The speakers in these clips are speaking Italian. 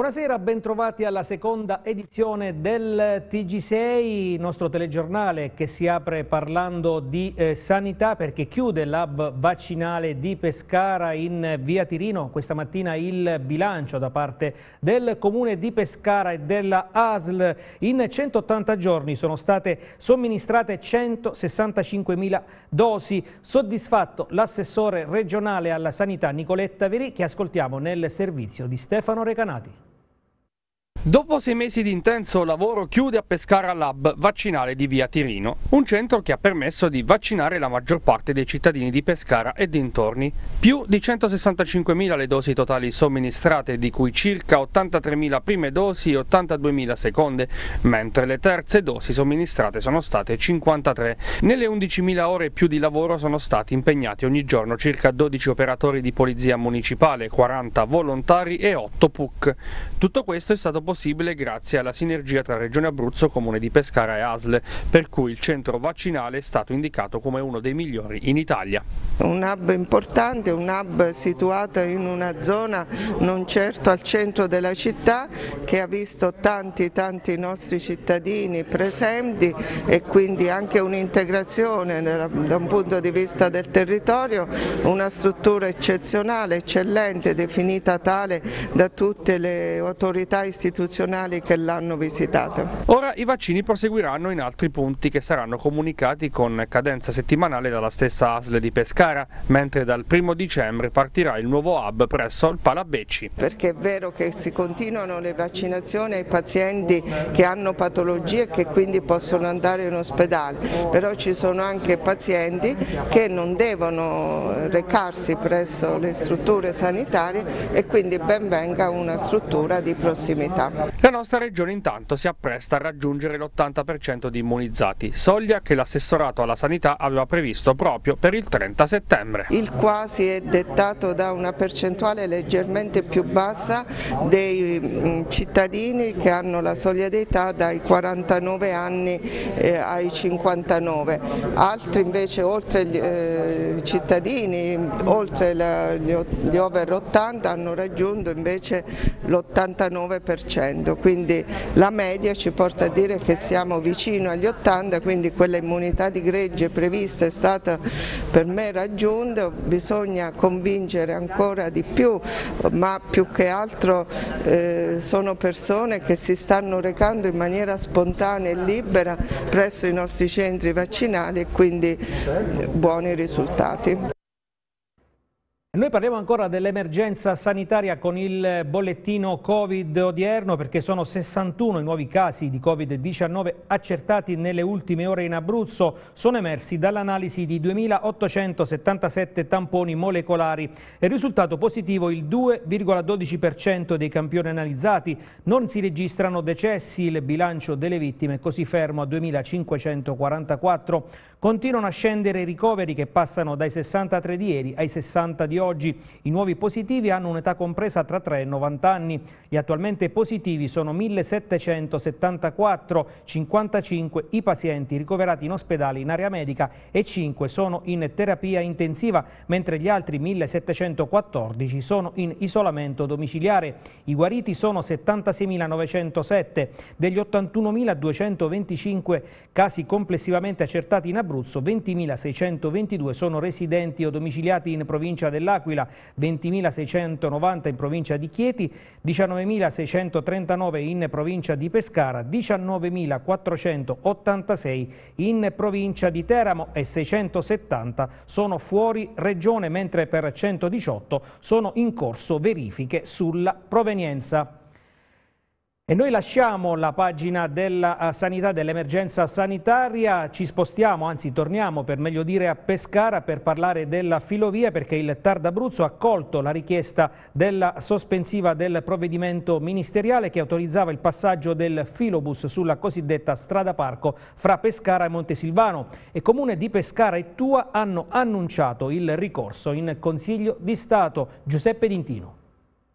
Buonasera, bentrovati alla seconda edizione del TG6, nostro telegiornale che si apre parlando di sanità perché chiude l'hub vaccinale di Pescara in via Tirino. Questa mattina il bilancio da parte del comune di Pescara e della ASL. In 180 giorni sono state somministrate 165.000 dosi. Soddisfatto l'assessore regionale alla sanità Nicoletta Verì, che ascoltiamo nel servizio di Stefano Recanati. Dopo 6 mesi di intenso lavoro chiude a Pescara l'hub vaccinale di via Tirino, un centro che ha permesso di vaccinare la maggior parte dei cittadini di Pescara e dintorni. Più di 165.000 le dosi totali somministrate, di cui circa 83.000 prime dosi e 82.000 seconde, mentre le terze dosi somministrate sono state 53. Nelle 11.000 ore più di lavoro sono stati impegnati ogni giorno circa 12 operatori di polizia municipale, 40 volontari e 8 PUC. Tutto questo è stato possibile grazie alla sinergia tra Regione Abruzzo, Comune di Pescara e ASL, per cui il centro vaccinale è stato indicato come uno dei migliori in Italia. Un hub importante, un hub situato in una zona non certo al centro della città, che ha visto tanti nostri cittadini presenti e quindi anche un'integrazione da un punto di vista del territorio, una struttura eccezionale, eccellente, definita tale da tutte le autorità istituzionali che l'hanno visitata. Ora i vaccini proseguiranno in altri punti che saranno comunicati con cadenza settimanale dalla stessa ASL di Pescara, mentre dal 1° dicembre partirà il nuovo hub presso il Palabecci. Perché è vero che si continuano le vaccinazioni ai pazienti che hanno patologie e che quindi possono andare in ospedale, però ci sono anche pazienti che non devono recarsi presso le strutture sanitarie e quindi ben venga una struttura di prossimità. La nostra regione intanto si appresta a raggiungere l'80% di immunizzati, soglia che l'assessorato alla sanità aveva previsto proprio per il 30 settembre. Il quasi è dettato da una percentuale leggermente più bassa dei cittadini che hanno la soglia d'età dai 49 anni ai 59, altri invece oltre gli cittadini, oltre gli over 80 hanno raggiunto invece l'89%. Quindi la media ci porta a dire che siamo vicino agli 80, quindi quella immunità di gregge prevista è stata per me raggiunta. Bisogna convincere ancora di più, ma più che altro sono persone che si stanno recando in maniera spontanea e libera presso i nostri centri vaccinali e quindi buoni risultati. Noi parliamo ancora dell'emergenza sanitaria con il bollettino Covid odierno, perché sono 61 i nuovi casi di Covid-19 accertati nelle ultime ore in Abruzzo. Sono emersi dall'analisi di 2.877 tamponi molecolari. È risultato positivo il 2,12% dei campioni analizzati. Non si registrano decessi, il bilancio delle vittime è così fermo a 2.544. Continuano a scendere i ricoveri, che passano dai 63 di ieri ai 60 di oggi. I nuovi positivi hanno un'età compresa tra 3 e 90 anni. Gli attualmente positivi sono 1.774, 55 i pazienti ricoverati in ospedale in area medica e 5 sono in terapia intensiva, mentre gli altri 1.714 sono in isolamento domiciliare. I guariti sono 76.907. Degli 81.225 casi complessivamente accertati in Abruzzo, 20.622 sono residenti o domiciliati in provincia dell'Aquila, 20.690 in provincia di Chieti, 19.639 in provincia di Pescara, 19.486 in provincia di Teramo e 670 sono fuori regione, mentre per 118 sono in corso verifiche sulla provenienza. E noi lasciamo la pagina della sanità, dell'emergenza sanitaria, ci spostiamo, anzi torniamo per meglio dire a Pescara per parlare della filovia, perché il TAR d'Abruzzo ha accolto la richiesta della sospensiva del provvedimento ministeriale che autorizzava il passaggio del filobus sulla cosiddetta strada parco fra Pescara e Montesilvano, e Comune di Pescara e Tua hanno annunciato il ricorso in Consiglio di Stato. Giuseppe D'Intino.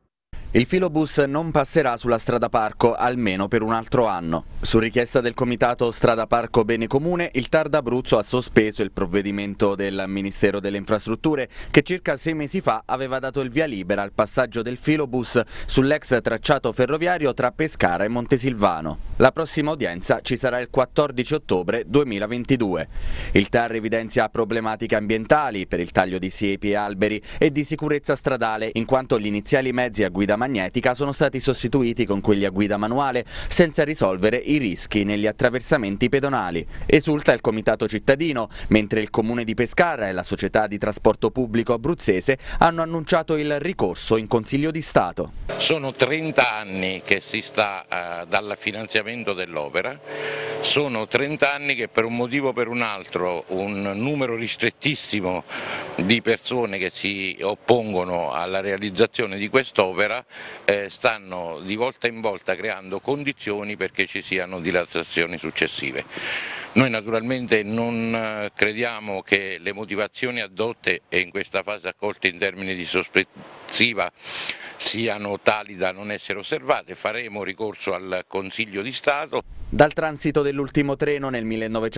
Il filobus non passerà sulla strada Parco almeno per un altro anno. Su richiesta del Comitato Strada Parco Bene Comune, il TAR d'Abruzzo ha sospeso il provvedimento del Ministero delle Infrastrutture che circa 6 mesi fa aveva dato il via libera al passaggio del filobus sull'ex tracciato ferroviario tra Pescara e Montesilvano. La prossima udienza ci sarà il 14 ottobre 2022. Il TAR evidenzia problematiche ambientali per il taglio di siepi e alberi e di sicurezza stradale, in quanto gli iniziali mezzi a guida magnetica sono stati sostituiti con quelli a guida manuale senza risolvere i rischi negli attraversamenti pedonali. Esulta il Comitato Cittadino, mentre il Comune di Pescara e la Società di Trasporto Pubblico Abruzzese hanno annunciato il ricorso in Consiglio di Stato. Sono 30 anni che si sta dal finanziamento dell'opera, sono 30 anni che per un motivo o per un altro un numero ristrettissimo di persone che si oppongono alla realizzazione di quest'opera stanno di volta in volta creando condizioni perché ci siano dilatazioni successive. Noi naturalmente non crediamo che le motivazioni addotte e in questa fase accolte in termini di sospensiva siano tali da non essere osservate, faremo ricorso al Consiglio di Stato. Dal transito dell'ultimo treno nel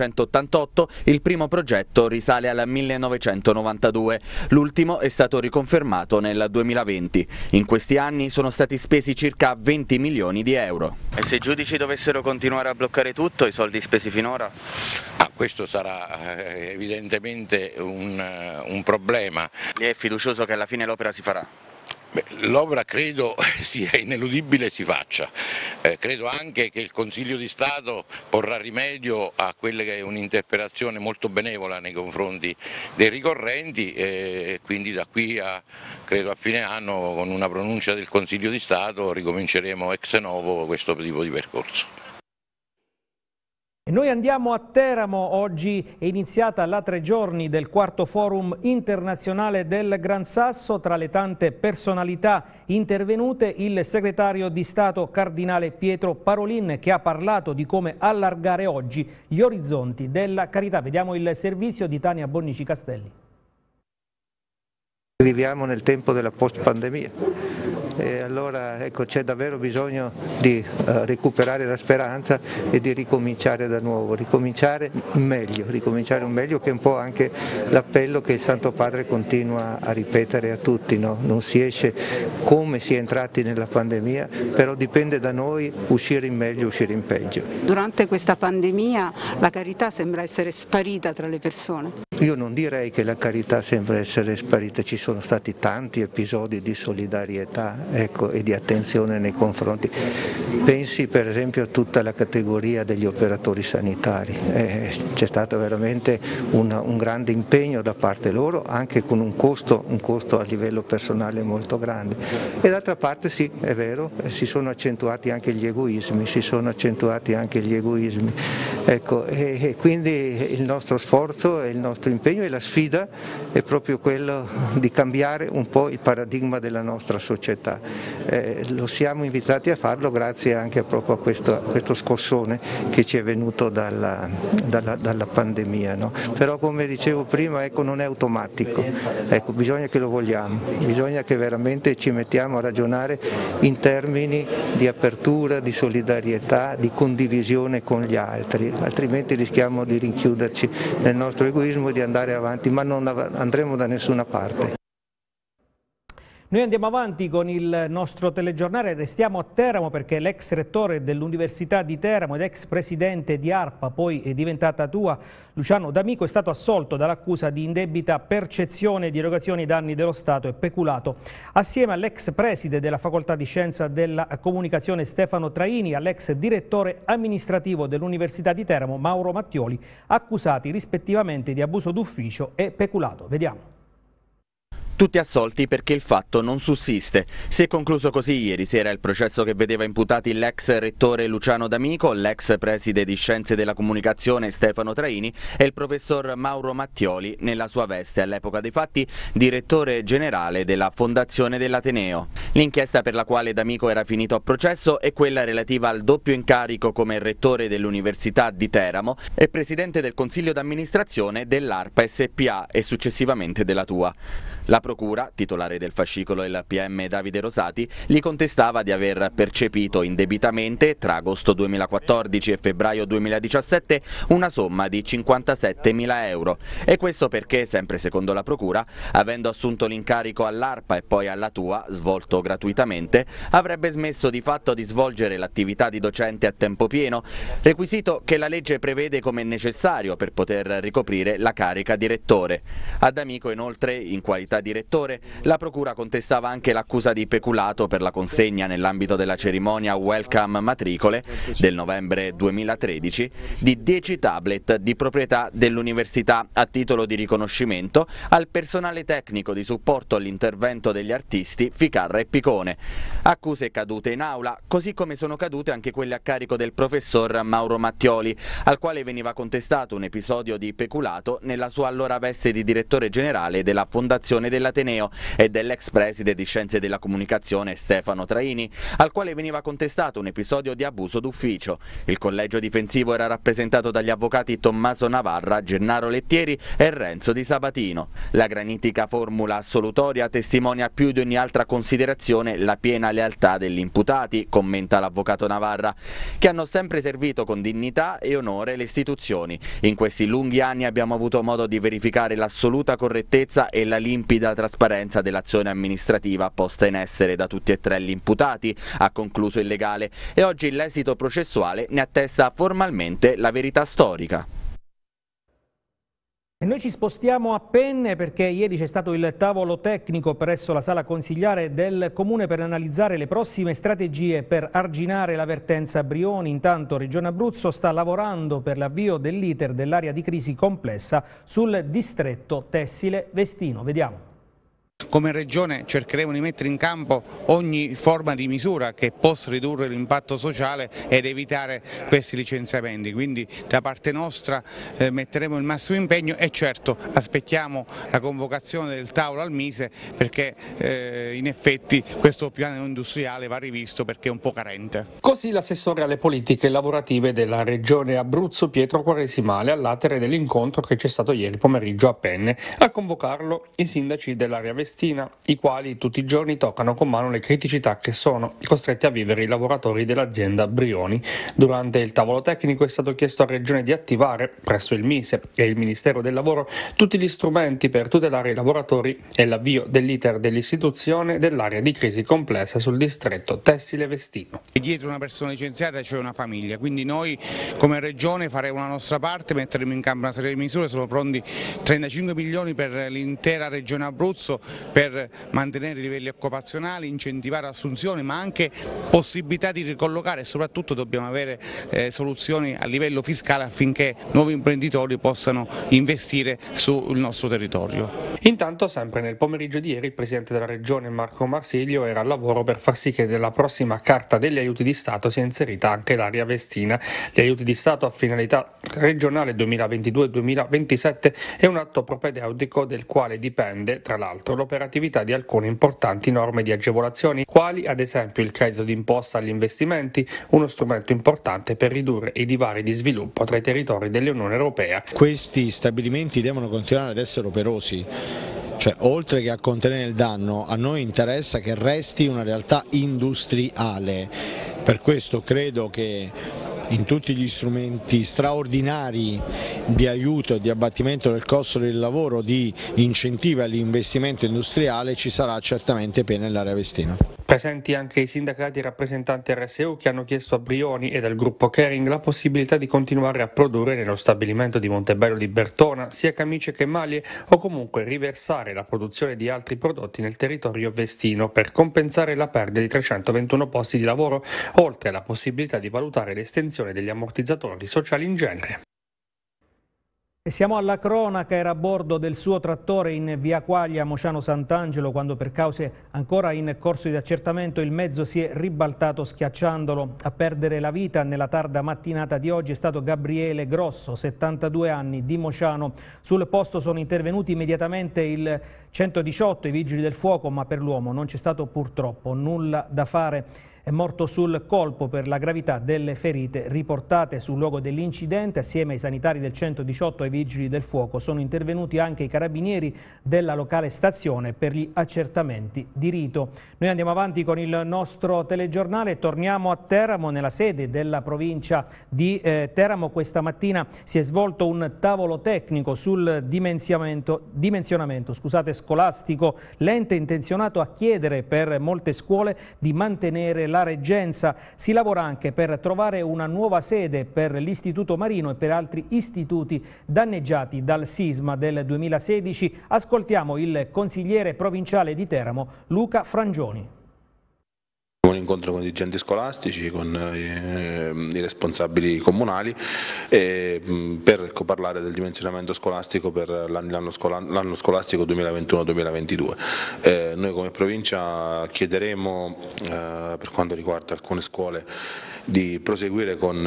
1988, il primo progetto risale al 1992, l'ultimo è stato riconfermato nel 2020. In questi anni sono stati spesi circa 20 milioni di euro. E se i giudici dovessero continuare a bloccare tutto, i soldi spesi finora? Questo sarà evidentemente un problema. Lei è fiducioso che alla fine l'opera si farà? L'opera credo sia ineludibile e si faccia, credo anche che il Consiglio di Stato porrà rimedio a quella che è un'interpretazione molto benevola nei confronti dei ricorrenti e quindi da qui credo a fine anno con una pronuncia del Consiglio di Stato ricominceremo ex novo questo tipo di percorso. E noi andiamo a Teramo, oggi è iniziata la 3 giorni del quarto forum internazionale del Gran Sasso. Tra le tante personalità intervenute il segretario di Stato cardinale Pietro Parolin, che ha parlato di come allargare oggi gli orizzonti della carità. Vediamo il servizio di Tania Bonnici Castelli. Viviamo nel tempo della post-pandemia e allora ecco, c'è davvero bisogno di recuperare la speranza e di ricominciare da nuovo, ricominciare un meglio che è un po' anche l'appello che il Santo Padre continua a ripetere a tutti, no? Non si esce come si è entrati nella pandemia, però dipende da noi uscire in meglio, uscire in peggio. Durante questa pandemia la carità sembra essere sparita tra le persone. Io non direi che la carità sembra essere sparita, ci sono stati tanti episodi di solidarietà, ecco, e di attenzione nei confronti. Pensi per esempio a tutta la categoria degli operatori sanitari, c'è stato veramente un grande impegno da parte loro, anche con un costo a livello personale molto grande. E d'altra parte sì, è vero, si sono accentuati anche gli egoismi, ecco, e quindi il nostro sforzo e il nostro impegno e la sfida è proprio quello di cambiare un po' il paradigma della nostra società. Lo siamo invitati a farlo grazie anche proprio a questo scossone che ci è venuto dalla pandemia, no? Però come dicevo prima, ecco, non è automatico, ecco, bisogna che lo vogliamo, bisogna che veramente ci mettiamo a ragionare in termini di apertura, di solidarietà, di condivisione con gli altri, altrimenti rischiamo di rinchiuderci nel nostro egoismo e di andare avanti, ma non andremo da nessuna parte. Noi andiamo avanti con il nostro telegiornale, restiamo a Teramo perché l'ex rettore dell'Università di Teramo ed ex presidente di ARPA, poi è diventata TUA, Luciano D'Amico, è stato assolto dall'accusa di indebita percezione di erogazioni ai danni dello Stato e peculato. Assieme all'ex preside della Facoltà di Scienza della Comunicazione Stefano Traini, all'ex direttore amministrativo dell'Università di Teramo Mauro Mattioli, accusati rispettivamente di abuso d'ufficio e peculato. Vediamo. Tutti assolti perché il fatto non sussiste. Si è concluso così ieri sera il processo che vedeva imputati l'ex rettore Luciano D'Amico, l'ex preside di Scienze della Comunicazione Stefano Traini e il professor Mauro Mattioli nella sua veste, all'epoca dei fatti, direttore generale della Fondazione dell'Ateneo. L'inchiesta per la quale D'Amico era finito a processo è quella relativa al doppio incarico come rettore dell'Università di Teramo e presidente del Consiglio d'amministrazione dell'ARPA SPA e successivamente della TUA. La procura, titolare del fascicolo il PM Davide Rosati, gli contestava di aver percepito indebitamente tra agosto 2014 e febbraio 2017 una somma di 57.000 euro. E questo perché, sempre secondo la procura, avendo assunto l'incarico all'ARPA e poi alla TUA, svolto gratuitamente, avrebbe smesso di fatto di svolgere l'attività di docente a tempo pieno, requisito che la legge prevede come necessario per poter ricoprire la carica di rettore. Ad Amico, inoltre, in qualità di rettore, la procura contestava anche l'accusa di peculato per la consegna nell'ambito della cerimonia Welcome Matricole del novembre 2013 di 10 tablet di proprietà dell'università a titolo di riconoscimento al personale tecnico di supporto all'intervento degli artisti Ficarra e Picone. Accuse cadute in aula, così come sono cadute anche quelle a carico del professor Mauro Mattioli, al quale veniva contestato un episodio di peculato nella sua allora veste di direttore generale della Fondazione dell'Ateneo, e dell'ex preside di Scienze della Comunicazione Stefano Traini, al quale veniva contestato un episodio di abuso d'ufficio. Il collegio difensivo era rappresentato dagli avvocati Tommaso Navarra, Gennaro Lettieri e Renzo Di Sabatino. La granitica formula assolutoria testimonia più di ogni altra considerazione la piena lealtà degli imputati, commenta l'avvocato Navarra, che hanno sempre servito con dignità e onore le istituzioni. In questi lunghi anni abbiamo avuto modo di verificare l'assoluta correttezza e la limpida trasparenza dell'azione amministrativa posta in essere da tutti e tre gli imputati, ha concluso il legale, e oggi l'esito processuale ne attesta formalmente la verità storica. E noi ci spostiamo a Penne perché ieri c'è stato il tavolo tecnico presso la sala consigliare del Comune per analizzare le prossime strategie per arginare la vertenza Brioni. Intanto Regione Abruzzo sta lavorando per l'avvio dell'iter dell'area di crisi complessa sul distretto tessile Vestino. Vediamo. Come Regione cercheremo di mettere in campo ogni forma di misura che possa ridurre l'impatto sociale ed evitare questi licenziamenti, quindi da parte nostra metteremo il massimo impegno e certo aspettiamo la convocazione del tavolo al Mise, perché in effetti questo piano industriale va rivisto perché è un po' carente. Così l'assessore alle politiche lavorative della Regione Abruzzo Pietro Quaresimale all'atere dell'incontro che c'è stato ieri pomeriggio a Penne. A convocarlo i sindaci dell'area Vestina, i quali tutti i giorni toccano con mano le criticità che sono costretti a vivere i lavoratori dell'azienda Brioni. Durante il tavolo tecnico è stato chiesto a Regione di attivare, presso il Mise e il Ministero del Lavoro, tutti gli strumenti per tutelare i lavoratori e l'avvio dell'iter dell'istituzione dell'area di crisi complessa sul distretto tessile Vestino. Dietro una persona licenziata c'è una famiglia, quindi noi come Regione faremo la nostra parte, metteremo in campo una serie di misure, sono pronti 35 milioni per l'intera Regione Abruzzo per mantenere i livelli occupazionali, incentivare assunzioni, ma anche possibilità di ricollocare, e soprattutto dobbiamo avere soluzioni a livello fiscale affinché nuovi imprenditori possano investire sul nostro territorio. Intanto, sempre nel pomeriggio di ieri, il Presidente della Regione Marco Marsiglio era al lavoro per far sì che nella prossima carta degli aiuti di Stato sia inserita anche l'area vestina. Gli aiuti di Stato a finalità regionale 2022-2027 è un atto propedeutico del quale dipende, tra l'altro, l'operatività di alcune importanti norme di agevolazioni, quali ad esempio il credito d'imposta agli investimenti, uno strumento importante per ridurre i divari di sviluppo tra i territori dell'Unione Europea. Questi stabilimenti devono continuare ad essere operosi. Cioè, oltre che a contenere il danno, a noi interessa che resti una realtà industriale. Per questo credo che in tutti gli strumenti straordinari di aiuto e di abbattimento del costo del lavoro, di incentivi all'investimento industriale, ci sarà certamente Penne nell'area vestina. Presenti anche i sindacati e rappresentanti RSU che hanno chiesto a Brioni e del gruppo Kering la possibilità di continuare a produrre nello stabilimento di Montebello di Bertona sia camicie che maglie, o comunque riversare la produzione di altri prodotti nel territorio vestino per compensare la perdita di 321 posti di lavoro, oltre alla possibilità di valutare l'estensione degli ammortizzatori sociali in genere. E siamo alla cronaca. Era a bordo del suo trattore in via Quaglia, Mociano Sant'Angelo, quando per cause ancora in corso di accertamento il mezzo si è ribaltato schiacciandolo. A perdere la vita nella tarda mattinata di oggi è stato Gabriele Grosso, 72 anni, di Mociano. Sul posto sono intervenuti immediatamente il 118, i vigili del fuoco, ma per l'uomo non c'è stato purtroppo nulla da fare. è morto sul colpo per la gravità delle ferite riportate sul luogo dell'incidente. Assieme ai sanitari del 118 e ai vigili del fuoco sono intervenuti anche i carabinieri della locale stazione per gli accertamenti di rito. Noi andiamo avanti con il nostro telegiornale e torniamo a Teramo, nella sede della provincia di Teramo. Questa mattina si è svolto un tavolo tecnico sul dimensionamento scolastico. L'ente è intenzionato a chiedere per molte scuole di mantenere la reggenza. Si lavora anche per trovare una nuova sede per l'Istituto Marino e per altri istituti danneggiati dal sisma del 2016. Ascoltiamo il consigliere provinciale di Teramo, Luca Frangioni. Un incontro con i dirigenti scolastici, con i responsabili comunali per parlare del dimensionamento scolastico per l'anno scolastico 2021-2022. Noi come provincia chiederemo per quanto riguarda alcune scuole di proseguire con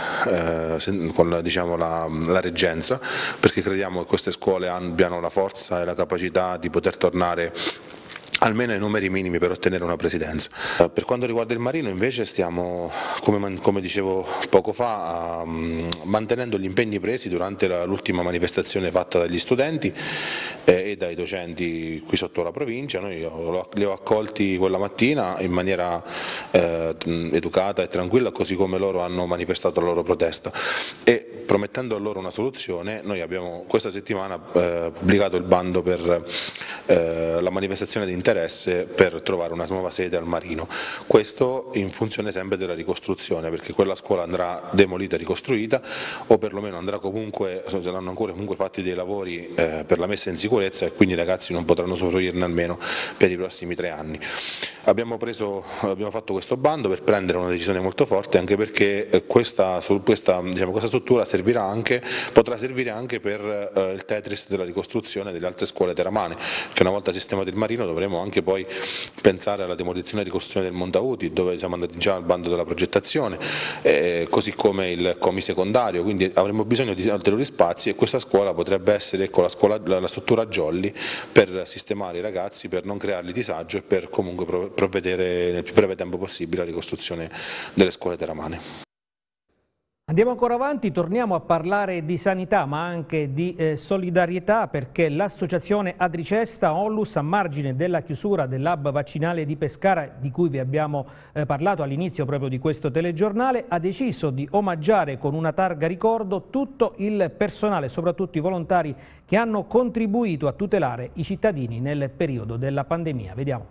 diciamo, la reggenza, perché crediamo che queste scuole abbiano la forza e la capacità di poter tornare almeno ai numeri minimi per ottenere una presidenza. Per quanto riguarda il Marino invece stiamo, come dicevo poco fa, mantenendo gli impegni presi durante l'ultima manifestazione fatta dagli studenti e dai docenti qui sotto la provincia. Noi li ho accolti quella mattina in maniera educata e tranquilla, così come loro hanno manifestato la loro protesta, e promettendo a loro una soluzione noi abbiamo questa settimana pubblicato il bando per la manifestazione di interesse per trovare una nuova sede al Marino. Questo in funzione sempre della ricostruzione, perché quella scuola andrà demolita e ricostruita, o perlomeno andrà comunque, saranno ancora comunque fatti dei lavori per la messa in sicurezza, e quindi i ragazzi non potranno usufruirne almeno per i prossimi 3 anni. Abbiamo fatto questo bando per prendere una decisione molto forte, anche perché questa struttura potrà servire anche per il Tetris della ricostruzione delle altre scuole teramane, che una volta sistemato il Marino dovremo anche poi pensare alla demolizione e ricostruzione del Montauti, dove siamo andati già al bando della progettazione, così come il Comi secondario, quindi avremo bisogno di ulteriori spazi, e questa scuola potrebbe essere la struttura jolly per sistemare i ragazzi, per non crearli disagio e per comunque provvedere nel più breve tempo possibile alla ricostruzione delle scuole teramane. Andiamo ancora avanti, torniamo a parlare di sanità ma anche di solidarietà, perché l'associazione Adricesta Onlus, a margine della chiusura dell'hub vaccinale di Pescara, di cui vi abbiamo parlato all'inizio proprio di questo telegiornale, ha deciso di omaggiare con una targa ricordo tutto il personale, soprattutto i volontari che hanno contribuito a tutelare i cittadini nel periodo della pandemia. Vediamo.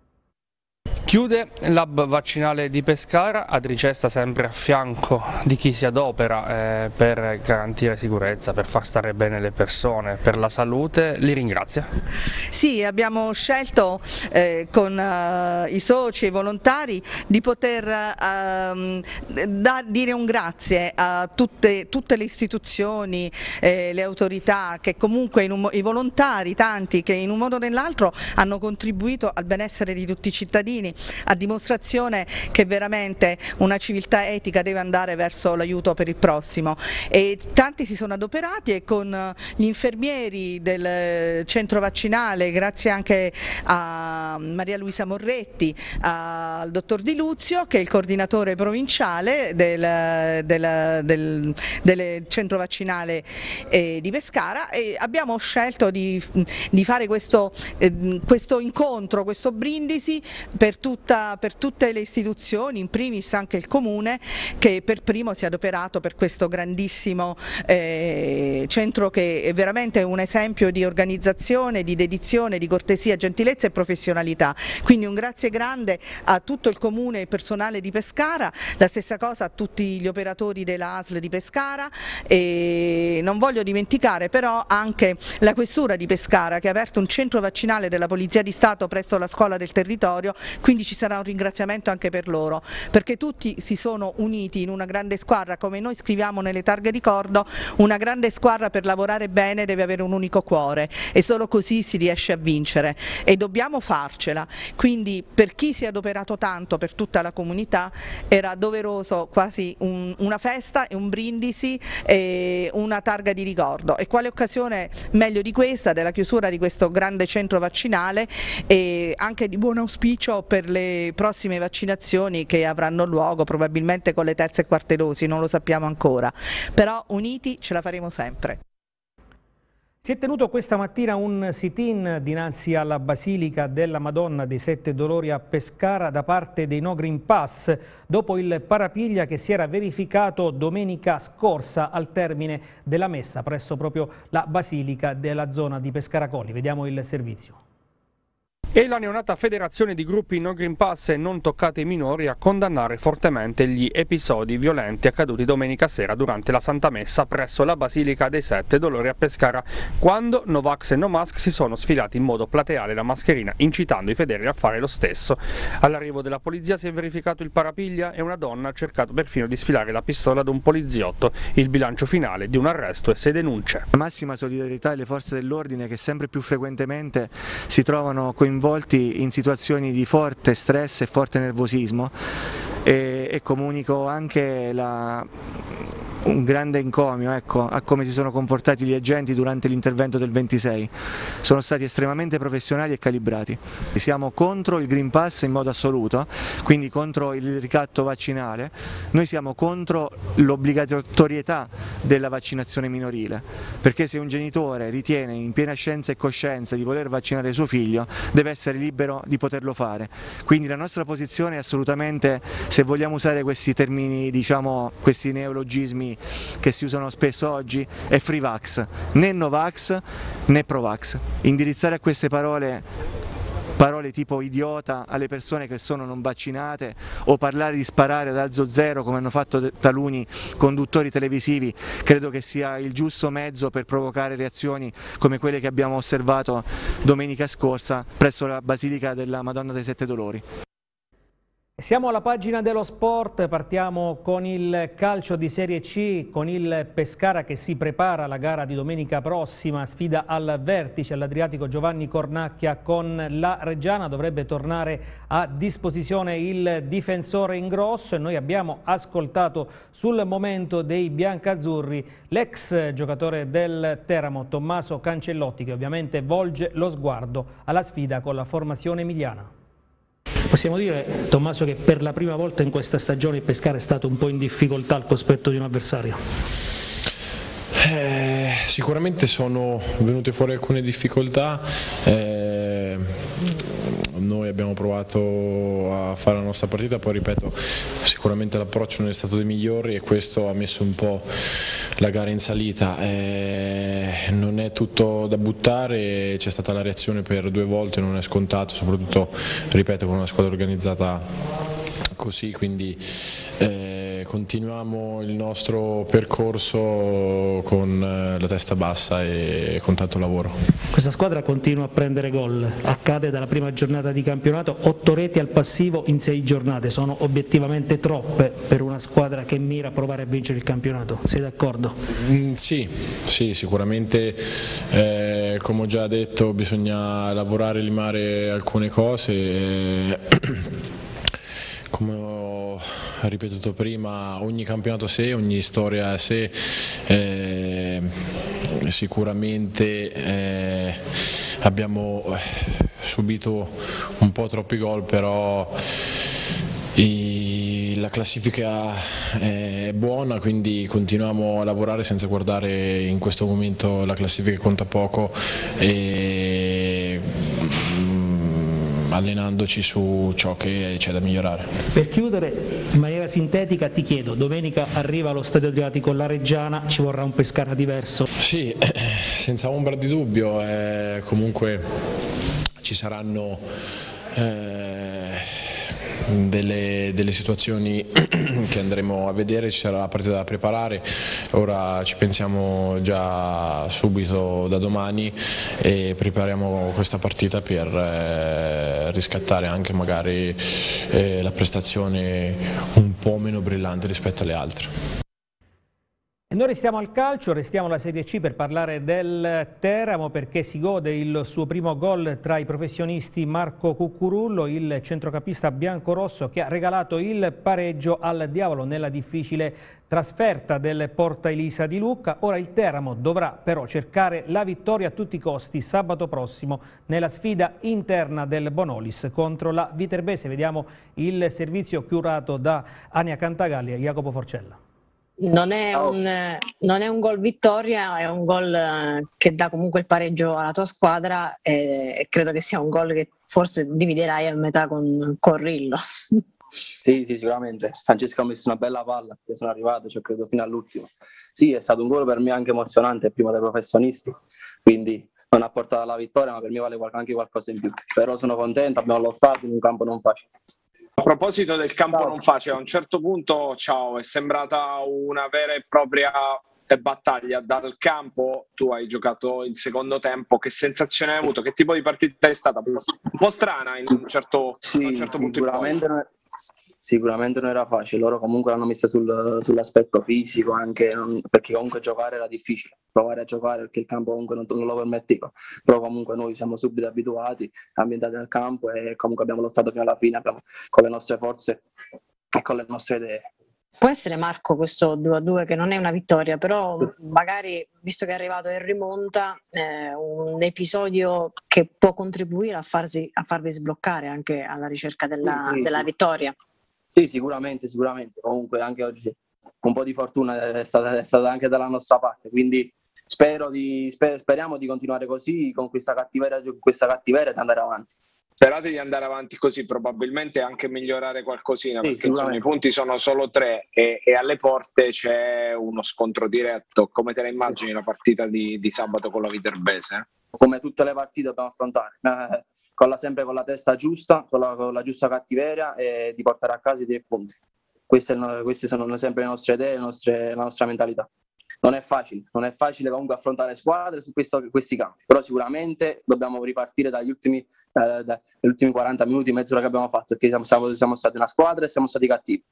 Chiude l'hub vaccinale di Pescara, Adricesta sempre a fianco di chi si adopera per garantire sicurezza, per far stare bene le persone, per la salute. Li ringrazia? Sì, abbiamo scelto con i soci e i volontari di poter dire un grazie a tutte le istituzioni, le autorità, che comunque i volontari, tanti, che in un modo o nell'altro hanno contribuito al benessere di tutti i cittadini, a dimostrazione che veramente una civiltà etica deve andare verso l'aiuto per il prossimo, e tanti si sono adoperati, e con gli infermieri del centro vaccinale, grazie anche a Maria Luisa Morretti, al dottor Di Luzio, che è il coordinatore provinciale del centro vaccinale di Pescara, e abbiamo scelto di fare questo incontro, questo brindisi per tutte le istituzioni, in primis anche il Comune, che per primo si è adoperato per questo grandissimo centro, che è veramente un esempio di organizzazione, di dedizione, di cortesia, gentilezza e professionalità. Quindi un grazie grande a tutto il Comune e il personale di Pescara, la stessa cosa a tutti gli operatori della ASL di Pescara, e non voglio dimenticare però anche la Questura di Pescara, che ha aperto un centro vaccinale della Polizia di Stato presso la scuola del territorio, quindi ci sarà un ringraziamento anche per loro, perché tutti si sono uniti in una grande squadra. Come noi scriviamo nelle targhe ricordo, una grande squadra per lavorare bene deve avere un unico cuore, e solo così si riesce a vincere, e dobbiamo farlo. farcela, quindi per chi si è adoperato tanto, per tutta la comunità, era doveroso quasi una festa e un brindisi e una targa di ricordo. E quale occasione meglio di questa, della chiusura di questo grande centro vaccinale e anche di buon auspicio per le prossime vaccinazioni che avranno luogo probabilmente con le terze e quarte dosi, non lo sappiamo ancora, però uniti ce la faremo sempre. Si è tenuto questa mattina un sit-in dinanzi alla Basilica della Madonna dei Sette Dolori a Pescara da parte dei No Green Pass, dopo il parapiglia che si era verificato domenica scorsa al termine della messa presso proprio la Basilica della zona di Pescara Colli. Vediamo il servizio. E la neonata federazione di gruppi No Green Pass e non toccate i minori a condannare fortemente gli episodi violenti accaduti domenica sera durante la Santa Messa presso la Basilica dei Sette Dolori a Pescara, quando Novax e No Mask si sono sfilati in modo plateale la mascherina, incitando i fedeli a fare lo stesso. All'arrivo della polizia si è verificato il parapiglia e una donna ha cercato perfino di sfilare la pistola ad un poliziotto. Il bilancio finale di un arresto e 6 denunce. Massima solidarietà alle forze dell'ordine che sempre più frequentemente si trovano coinvolti in situazioni di forte stress e forte nervosismo e comunico anche un grande encomio a come si sono comportati gli agenti durante l'intervento del 26. Sono stati estremamente professionali e calibrati. Siamo contro il Green Pass in modo assoluto, quindi contro il ricatto vaccinale. Noi siamo contro l'obbligatorietà della vaccinazione minorile, perché se un genitore ritiene in piena scienza e coscienza di voler vaccinare suo figlio, deve essere libero di poterlo fare. Quindi la nostra posizione è assolutamente, se vogliamo usare questi termini, diciamo, questi neologismi che si usano spesso oggi, è free vax, né Novax né Provax. Indirizzare a queste parole tipo idiota alle persone che sono non vaccinate o parlare di sparare ad alzo zero come hanno fatto taluni conduttori televisivi, credo che sia il giusto mezzo per provocare reazioni come quelle che abbiamo osservato domenica scorsa presso la Basilica della Madonna dei Sette Dolori. Siamo alla pagina dello sport, partiamo con il calcio di Serie C, con il Pescara che si prepara alla gara di domenica prossima, sfida al vertice all'Adriatico Giovanni Cornacchia con la Reggiana, dovrebbe tornare a disposizione il difensore Ingrosso e noi abbiamo ascoltato sul momento dei biancazzurri l'ex giocatore del Teramo Tommaso Cancellotti, che ovviamente volge lo sguardo alla sfida con la formazione emiliana. Possiamo dire, Tommaso, che per la prima volta in questa stagione il Pescara è stato un po' in difficoltà al cospetto di un avversario? Sicuramente sono venute fuori alcune difficoltà. Noi abbiamo provato a fare la nostra partita, poi ripeto, sicuramente l'approccio non è stato dei migliori e questo ha messo un po' la gara in salita. Non è tutto da buttare, c'è stata la reazione per 2 volte, non è scontato, soprattutto, ripeto, con una squadra organizzata così, quindi continuiamo il nostro percorso con la testa bassa e con tanto lavoro. Questa squadra continua a prendere gol, accade dalla prima giornata di campionato, 8 reti al passivo in 6 giornate, sono obiettivamente troppe per una squadra che mira a provare a vincere il campionato, sei d'accordo? Sì, sicuramente, come ho già detto, bisogna lavorare e limare alcune cose. Come ho ripetuto prima, ogni campionato a sé, ogni storia a sé, sicuramente abbiamo subito un po' troppi gol, però la classifica è buona, quindi continuiamo a lavorare senza guardare in questo momento la classifica, che conta poco, e allenandoci su ciò che c'è da migliorare. Per chiudere, in maniera sintetica, ti chiedo, domenica arriva allo Stadio Adriatico la Reggiana, ci vorrà un Pescara diverso? Sì, senza ombra di dubbio, comunque ci saranno delle situazioni che andremo a vedere, ci sarà la partita da preparare, ora ci pensiamo già subito da domani e prepariamo questa partita per riscattare anche magari la prestazione un po' meno brillante rispetto alle altre. E noi restiamo al calcio, restiamo alla Serie C per parlare del Teramo, perché si gode il suo primo gol tra i professionisti Marco Cuccurullo, il centrocampista biancorosso che ha regalato il pareggio al Diavolo nella difficile trasferta del Porta Elisa di Lucca. Ora il Teramo dovrà però cercare la vittoria a tutti i costi sabato prossimo nella sfida interna del Bonolis contro la Viterbese. Vediamo il servizio curato da Ania Cantagalli e Jacopo Forcella. Non è un gol vittoria, è un gol che dà comunque il pareggio alla tua squadra e credo che sia un gol che forse dividerai a metà con Rillo. Sì, sicuramente. Francesco ha messo una bella palla, io sono arrivato, ci ho creduto fino all'ultimo. Sì, è stato un gol per me anche emozionante, prima dei professionisti, quindi non ha portato alla vittoria, ma per me vale anche qualcosa in più. Però sono contento, abbiamo lottato in un campo non facile. A proposito del campo non facile, a un certo punto, è sembrata una vera e propria battaglia dal campo. Tu hai giocato il secondo tempo, che sensazione hai avuto? Che tipo di partita è stata? Un po' strana in un certo punto. Sicuramente non era facile, loro comunque l'hanno messa sull'aspetto fisico, anche perché comunque giocare era difficile, provare a giocare perché il campo comunque non lo permetteva, però comunque noi siamo subito abituati, ambientati al campo e comunque abbiamo lottato fino alla fine, con le nostre forze e con le nostre idee. Può essere, Marco, questo 2-2 che non è una vittoria, però magari, visto che è arrivato in rimonta, un episodio che può contribuire a farvi sbloccare anche alla ricerca della vittoria. Sì, sicuramente. Comunque anche oggi un po' di fortuna è stata anche dalla nostra parte, quindi speriamo di continuare così, con questa cattiveria e di andare avanti. Sperate di andare avanti così, probabilmente anche migliorare qualcosina, perché insomma, i punti sono solo 3 e alle porte c'è uno scontro diretto. Come te la immagini la partita di sabato con la Viterbese? Come tutte le partite dobbiamo affrontare, sempre con la testa giusta, con la giusta cattiveria e di portare a casa i 3 punti. Queste sono sempre le nostre idee, la nostra mentalità. Non è facile comunque affrontare squadre su questi campi, però sicuramente dobbiamo ripartire dagli ultimi 40 minuti, mezz'ora che abbiamo fatto, perché siamo stati una squadra e siamo stati cattivi.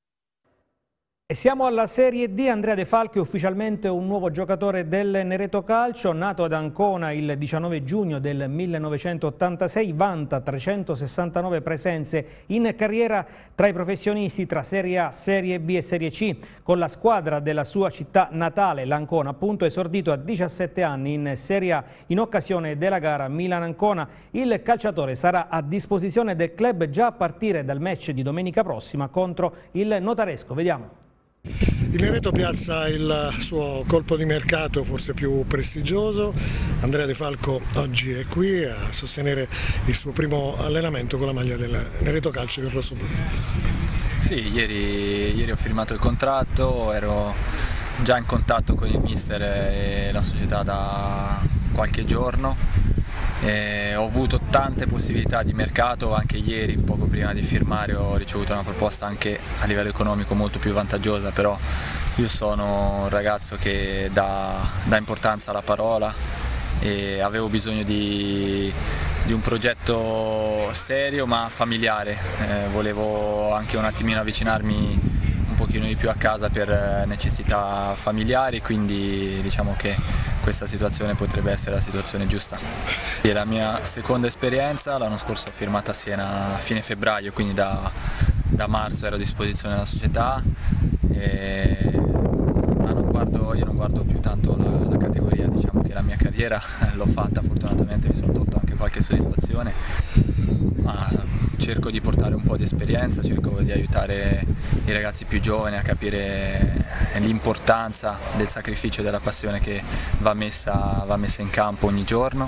E siamo alla Serie D. Andrea De Falchi è ufficialmente un nuovo giocatore del Nereto Calcio, nato ad Ancona il 19 giugno del 1986, vanta 369 presenze in carriera tra i professionisti tra Serie A, Serie B e Serie C. Con la squadra della sua città natale, l'Ancona, appunto, esordito a 17 anni in Serie A in occasione della gara Milan-Ancona. Il calciatore sarà a disposizione del club già a partire dal match di domenica prossima contro il Notaresco. Vediamo. Il Nereto piazza il suo colpo di mercato forse più prestigioso. Andrea De Falco oggi è qui a sostenere il suo primo allenamento con la maglia del Nereto Calcio del Rossoblu. Sì, ieri ho firmato il contratto, ero già in contatto con il mister e la società da qualche giorno. Ho avuto tante possibilità di mercato, anche ieri, poco prima di firmare, ho ricevuto una proposta anche a livello economico molto più vantaggiosa, però io sono un ragazzo che dà importanza alla parola e avevo bisogno di un progetto serio ma familiare, volevo anche un attimino avvicinarmi un pochino di più a casa per necessità familiari, quindi diciamo che questa situazione potrebbe essere la situazione giusta. È la mia seconda esperienza, l'anno scorso ho firmato a Siena a fine febbraio, quindi da marzo ero a disposizione della società, ma io non guardo più tanto la categoria, diciamo che la mia carriera l'ho fatta, fortunatamente mi sono tolto anche qualche soddisfazione, ma cerco di portare un po' di esperienza, cerco di aiutare i ragazzi più giovani a capire l'importanza del sacrificio e della passione che va messa in campo ogni giorno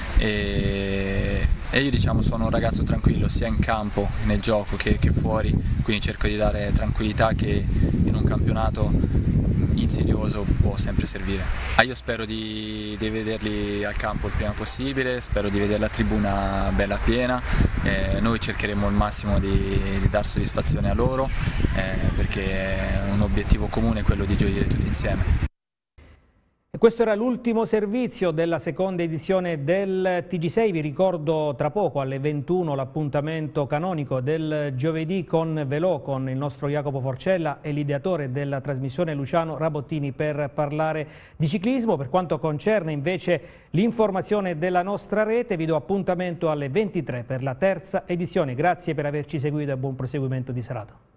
e io diciamo sono un ragazzo tranquillo sia in campo, nel gioco che fuori, quindi cerco di dare tranquillità che in un campionato insidioso può sempre servire. Io spero di vederli al campo il prima possibile, spero di vedere la tribuna bella piena, noi cercheremo il massimo di dar soddisfazione a loro perché un obiettivo comune è quello di gioire tutti insieme. E questo era l'ultimo servizio della seconda edizione del TG6. Vi ricordo tra poco alle 21 l'appuntamento canonico del giovedì con Velò, con il nostro Jacopo Forcella e l'ideatore della trasmissione Luciano Rabottini per parlare di ciclismo. Per quanto concerne invece l'informazione della nostra rete, vi do appuntamento alle 23 per la terza edizione. Grazie per averci seguito e buon proseguimento di serata.